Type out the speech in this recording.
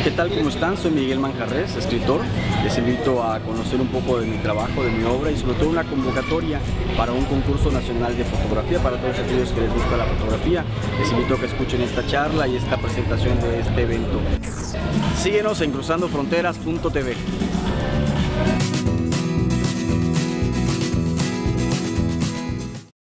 ¿Qué tal? ¿Cómo están? Soy Miguel Manjarres, escritor. Les invito a conocer un poco de mi trabajo, de mi obra y sobre todo una convocatoria para un concurso nacional de fotografía para todos aquellos que les gusta la fotografía. Les invito a que escuchen esta charla y esta presentación de este evento. Síguenos en cruzandofronteras.tv.